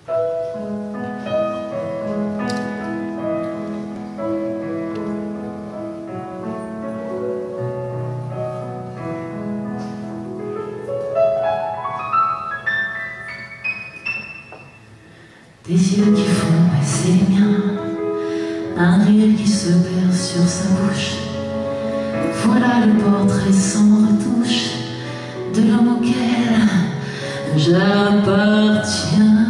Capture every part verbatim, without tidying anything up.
Des yeux qui font baisser les miens, un rire qui se perd sur sa bouche. Voilà le portrait sans retouche de l'homme auquel j'appartiens.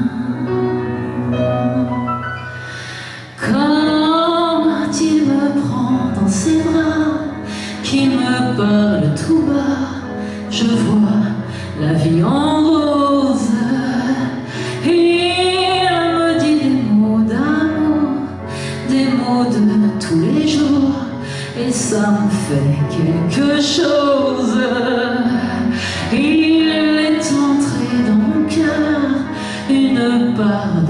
Quand il me prend dans ses bras, qu'il me parle tout bas, je vois la vie en rose. De tous les jours, et ça me fait quelque chose. Il est entré dans mon cœur une part